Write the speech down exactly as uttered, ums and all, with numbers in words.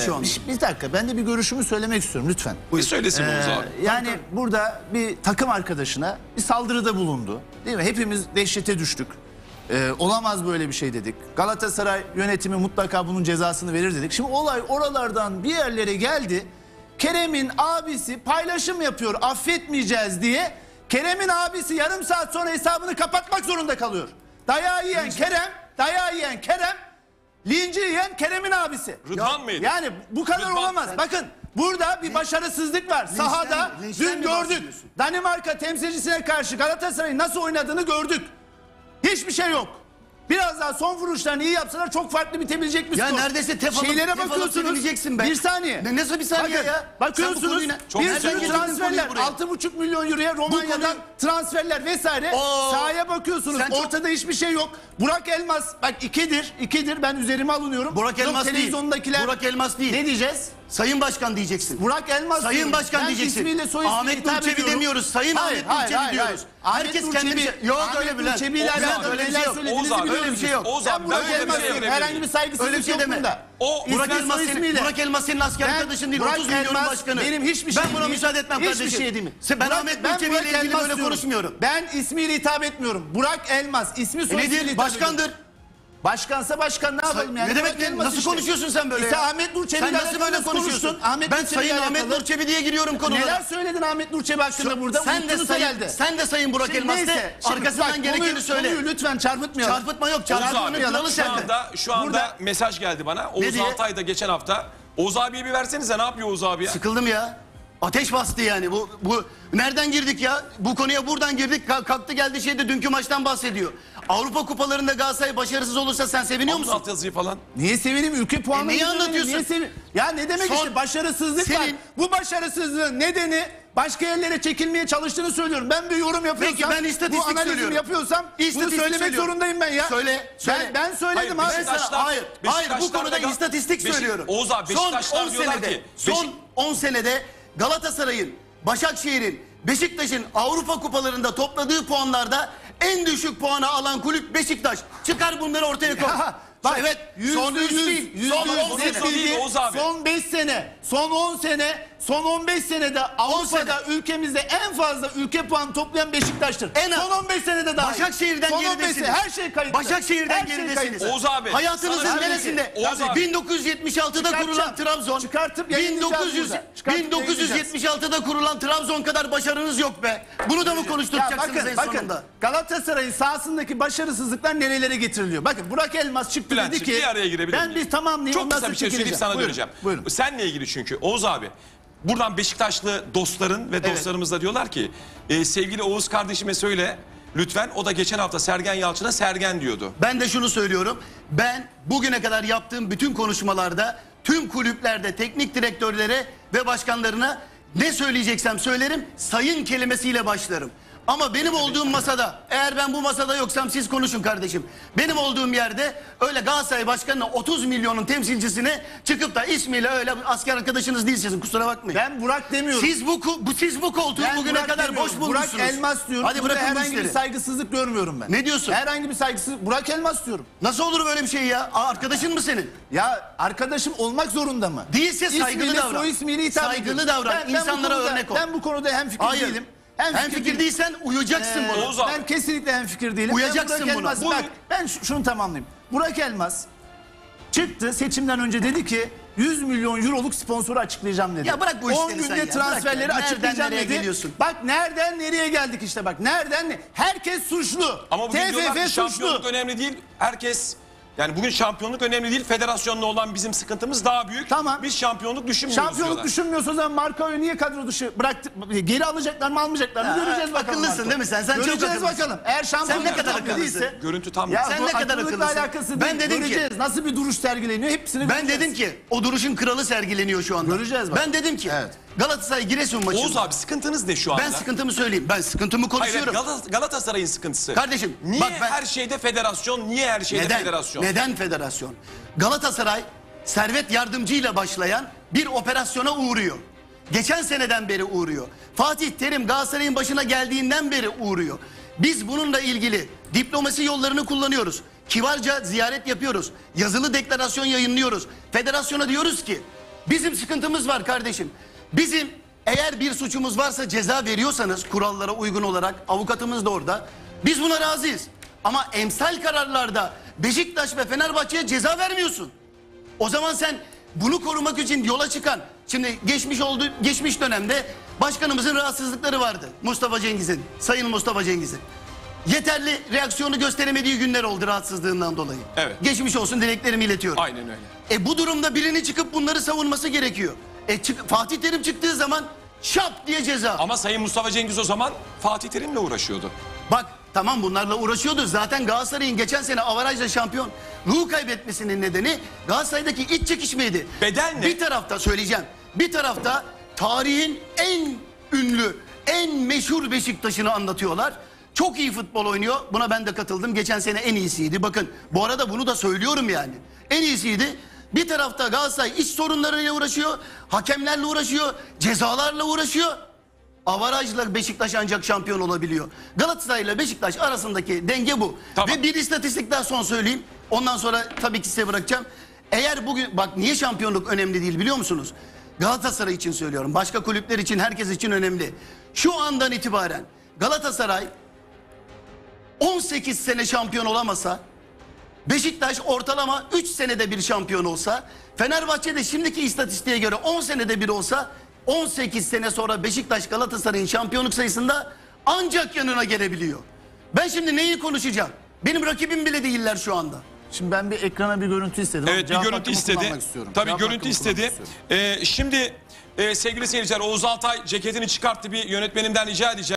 şu anda. Bir, bir dakika, ben de bir görüşümü söylemek istiyorum lütfen. Bir söylesin Oğuz Ee, abi. yani burada bir takım arkadaşına bir saldırıda bulundu. Değil mi? Hepimiz dehşete düştük. Ee, olamaz böyle bir şey dedik. Galatasaray yönetimi mutlaka bunun cezasını verir dedik. Şimdi olay oralardan bir yerlere geldi. Kerem'in abisi paylaşım yapıyor, affetmeyeceğiz diye. Kerem'in abisi yarım saat sonra hesabını kapatmak zorunda kalıyor. Dayağı yiyen Kerem, dayağı yiyen Kerem, linci yiyen Kerem'in abisi. Rıdvan mıydı? Yani bu kadar Rıdvan, olamaz. sen- Bakın burada bir başarısızlık var. Sahada linçten dün mi gördük. bahsediyorsun? Danimarka temsilcisine karşı Galatasaray'ın nasıl oynadığını gördük. Hiçbir şey yok. Biraz daha son vuruşlarını iyi yapsalar çok farklı bitebilecek bir Ya skor. neredeyse tef alıp- Şeylere tef alıp bakıyorsunuz. sevineceksin be. Bir saniye. Ne- nasıl bir saniye Bakın, ya? Sen bu Bakıyorsunuz konuyu ne- Çok bir nereden sürü getirdin transferler. konuyu buraya? altı buçuk milyon euroya Romanya'dan konuyu- transferler vesaire. Oo. Sahaya bakıyorsunuz. Sen çok- Ortada hiçbir şey yok. Burak Elmas bak ikidir. ikidir ben üzerime alınıyorum. Burak Yok, Elmas değil. televizyondakiler. Burak Elmas değil. Ne diyeceğiz? Sayın Başkan diyeceksin. Burak Elmas Sayın diyorum. Başkan Ben diyeceksin. ismiyle soy ismiyle Ahmet hitap Nurçevi ediyorum. demiyoruz. Sayın Hayır, Ahmet hayır, Nurçevi hayır, diyoruz. hayır. Herkes Ahmet kendi Nurçevi- bir şey. Yok Ahmet öyle Bülent. Nurçevi ile Bülent, alakalı öyle bir neler şey yok. söylediğinizi Oğuz abi, biliyoruz. öyle bir şey yok. Oğuz Ben abi, Burak ben öyle bir Elmas şey diyorum. görebilirim. Herhangi bir saygısızlık Öyle bir şey yok deme. bunda. O Burak İsmi, Elmas, soy senin, ismiyle. Burak Elmas senin asker Ben- arkadaşın değil. Burak otuz milyonun Elmas başkanı. benim hiçbir şey Ben buna değil. müsaade etmem Hiçbir kardeşim. şey değil mi? Sen, ben Burak- Ahmet ben Nurçevi Burak ile ilgili Elmas böyle diyorum. konuşmuyorum. Ben ismiyle hitap etmiyorum. Burak Elmas. İsmi soy E ismiyle nedir? hitap Başkandır. ediyorum. Başkansa başkan ne yapalım yani? Ne demek Burak ne? Elmas Nasıl işte. konuşuyorsun sen böyle İşte ya? Ahmet Nurçevi Sen ile nasıl alakalı böyle nasıl konuşuyorsun? konuştun? Ahmet Ben Nurçevi Sayın ile Ahmet alakalı. Nurçevi diye giriyorum konulara. Neler söyledin Ahmet Nurçevi hakkında burada? Sen de Unuttunuz sayın, herhalde. sen de Sayın Burak Şimdi Elmas de neyse, şimdi arkasından bak, gerekeni konuyu- söyle. Konuyu lütfen çarpıtmayalım. Çarpıtma yok. Oğuz Çarpıtmanın abi, kralı şu sende. anda, şu anda Burada- mesaj geldi bana. Ne Oğuz diye? Altay da geçen hafta. Oğuz abiye bir versenize, ne yapıyor Oğuz abi ya? Sıkıldım ya. Ateş bastı yani. Bu bu nereden girdik ya? Bu konuya buradan girdik. Ka- Kalktı geldi şeyde dünkü maçtan bahsediyor. Avrupa kupalarında Galatasaray başarısız olursa sen seviniyor musun? Alt yazıyı falan. Niye sevineyim? Ülke puanını neyi sevineyim. anlatıyorsun? Niye sevin- Ya ne demek Son- işte başarısızlık var. Senin- Bu başarısızlığın nedeni başka yerlere çekilmeye çalıştığını söylüyorum. Ben bir yorum yapıyorsam, Peki, ben istatistik bu analizimi söylüyorum. yapıyorsam bunu İstatistik söylemek söylüyorum. zorundayım ben ya. Söyle, söyle. Ben, ben söyledim Hayır, abi. Ben sana- Beşiktaşlar- hayır, hayır bu Beşiktaşlar konuda da- istatistik Beşik- söylüyorum. Oğuz abi, son Beşiktaşlar on diyorlar senede, ki- son Beşik- on senede Galatasaray'ın, Başakşehir'in, Beşiktaş'ın Avrupa kupalarında topladığı puanlarda en düşük puanı alan kulüp Beşiktaş. Çıkar bunları ortaya koy. Ya, bak, evet, yüzde son üç yüz, değil, yüzde son yüz on net sene. değil. bilgi, Oğuz abi. Son beş sene, son on sene, son on beş senede Avrupa'da ülkemizde en fazla ülke puanı toplayan Beşiktaş'tır. En az- son on beş senede daha. Başakşehir'den son on beş geridesiniz. sene, her şey kayıtlı. Başakşehir'den Her şey geridesiniz. kayıtlı. Oğuz abi, Hayatınızın sana- neresinde? Oğuz abi. bin dokuz yüz yetmiş altıda kurulan Çıkartacağım. Trabzon, Çıkartıp bin yayınlayacağız dokuz yüz, burada. Çıkartıp bin dokuz yüz yetmiş altıda kurulan Trabzon kadar başarınız yok be. Bunu da mı Ya konuşturacaksınız bakın, en bakın sonunda? Galatasaray'ın sahasındaki başarısızlıklar nerelere getiriliyor? Bakın Burak Elmas çıktı dedi Bülent'ciğim, ki bir araya girebilir ben miyim? bir tamamlayayım Çok ondan kısa sonra bir şey söyleyip çekileceğim. sana Buyurun, döneceğim. Buyurun. Seninle ilgili çünkü Oğuz abi. Buradan Beşiktaşlı dostların ve dostlarımız da diyorlar ki e, sevgili Oğuz kardeşime söyle lütfen, o da geçen hafta Sergen Yalçın'a Sergen diyordu. Ben de şunu söylüyorum. Ben bugüne kadar yaptığım bütün konuşmalarda tüm kulüplerde teknik direktörlere ve başkanlarına ne söyleyeceksem söylerim, sayın kelimesiyle başlarım. Ama benim olduğum masada, eğer ben bu masada yoksam siz konuşun kardeşim. Benim olduğum yerde öyle Galatasaray Başkanı'na otuz milyonun temsilcisine çıkıp da ismiyle öyle asker arkadaşınız değilsiniz, kusura bakmayın. Ben Burak demiyorum. Siz bu, bu siz bu koltuğu Ben bugüne Burak kadar demiyorum. boş bulmuşsunuz. Burak Elmas diyorum. Hadi Burada bırakın bu herhangi bir işleri. saygısızlık görmüyorum ben. Ne diyorsun? Herhangi bir saygısızlık. Burak Elmas diyorum. Nasıl olur böyle bir şey ya? Aa, arkadaşın mı senin? Ya arkadaşım olmak zorunda mı? Değilse saygılı İsmiyle, davran. soy ismiyle hitap Saygılı ediyorum. davran. Ben- ben bu İnsanlara konuda- örnek ol. Ben bu konuda hemfikir Hayır. değilim. Hem fikir değilsen uyacaksın Ee, buna. Oğuz abi. Ben kesinlikle hemfikir değilim. Uyacaksın Ben Burak buna. Elmas, Bu- bak ben şu- şunu tamamlayayım. Burak Elmas çıktı seçimden önce dedi ki yüz milyon euroluk sponsoru açıklayacağım dedi. Ya bırak bu on işleri sen günde ya, bırak transferleri ya. Nereden açıklayacağım nereye dedi. geliyorsun? Bak nereden nereye geldik işte bak. Nereden ne? Herkes suçlu. Ama bugün diyorlar T F F ki şampiyonluk suçlu. önemli değil. Herkes, yani bugün şampiyonluk önemli değil. Federasyonla olan bizim sıkıntımız daha büyük. Tamam. Biz şampiyonluk düşünmüyoruz Şampiyonluk diyorlar. düşünmüyorsa o zaman Markao'yu niye kadro dışı bıraktı? Geri alacaklar mı almayacaklar mı Ha, göreceğiz bakalım. akıllısın Marka. değil mi sen? Sen çok göreceğiz akıllısın. bakalım. Eğer şampiyonluk Sen ne kadar önemli akıllısın? değilse- Görüntü tam. Ya Sen bu ne kadar akıllılıkla akıllısın? alakası Ben değil. dedim ki- göreceğiz. Nasıl bir duruş sergileniyor hepsini Ben göreceğiz. dedim ki o duruşun kralı sergileniyor şu anda. Göreceğiz bak. Ben dedim ki Evet. Galatasaray Giresun maçında. Oğuz abi, sıkıntınız ne şu anda? Ben sıkıntımı söyleyeyim. Ben sıkıntımı Hayır, konuşuyorum. Galata- Galatasaray'ın sıkıntısı. Kardeşim, Niye bak ben- her şeyde federasyon, niye her şeyde Neden? federasyon? Neden federasyon? Galatasaray servet yardımcıyla başlayan bir operasyona uğruyor. Geçen seneden beri uğruyor. Fatih Terim Galatasaray'ın başına geldiğinden beri uğruyor. Biz bununla ilgili diplomasi yollarını kullanıyoruz. Kibarca ziyaret yapıyoruz. Yazılı deklarasyon yayınlıyoruz. Federasyona diyoruz ki Bizim sıkıntımız var kardeşim. Bizim eğer bir suçumuz varsa ceza veriyorsanız kurallara uygun olarak, avukatımız da orada. Biz buna razıyız. Ama emsal kararlarda Beşiktaş ve Fenerbahçe'ye ceza vermiyorsun. O zaman sen bunu korumak için yola çıkan, şimdi geçmiş oldu, geçmiş dönemde başkanımızın rahatsızlıkları vardı. Mustafa Cengiz'in, Sayın Mustafa Cengiz'in. Yeterli reaksiyonu gösteremediği günler oldu rahatsızlığından dolayı. Evet. Geçmiş olsun, dileklerimi iletiyorum. Aynen öyle. E bu durumda birinin çıkıp bunları savunması gerekiyor. E çık, Fatih Terim çıktığı zaman şap diye ceza. Ama Sayın Mustafa Cengiz o zaman Fatih Terim'le uğraşıyordu. Bak tamam, bunlarla uğraşıyordu. Zaten Galatasaray'ın geçen sene avarajla şampiyon ruhu kaybetmesinin nedeni Galatasaray'daki iç çekişmeydi. Bedel ne? Bir tarafta söyleyeceğim. Bir tarafta tarihin en ünlü, en meşhur Beşiktaş'ını anlatıyorlar. Çok iyi futbol oynuyor. Buna ben de katıldım. Geçen sene en iyisiydi. Bakın bu arada bunu da söylüyorum yani. En iyisiydi. Bir tarafta Galatasaray iç sorunlarıyla uğraşıyor. Hakemlerle uğraşıyor. Cezalarla uğraşıyor. Avarajla Beşiktaş ancak şampiyon olabiliyor. Galatasaray ile Beşiktaş arasındaki denge bu. Tamam. Ve bir istatistik daha son söyleyeyim. Ondan sonra tabii ki size bırakacağım. Eğer bugün, bak niye şampiyonluk önemli değil biliyor musunuz? Galatasaray için söylüyorum. Başka kulüpler için, herkes için önemli. Şu andan itibaren Galatasaray on sekiz sene şampiyon olamasa, Beşiktaş ortalama üç senede bir şampiyon olsa, Fenerbahçe'de şimdiki istatistiğe göre on senede bir olsa, on sekiz sene sonra Beşiktaş Galatasaray'ın şampiyonluk sayısında ancak yanına gelebiliyor. Ben şimdi neyi konuşacağım? Benim rakibim bile değiller şu anda. Şimdi ben bir ekrana bir görüntü istedim. Evet, bir Cevap görüntü hakkımı istedi. kullanmak istiyorum. Tabii Cevap görüntü hakkımı istedi. kullanmak istiyorum. Ee, şimdi e, sevgili seyirciler, Oğuz Altay ceketini çıkarttı, bir yönetmenimden rica edeceğim.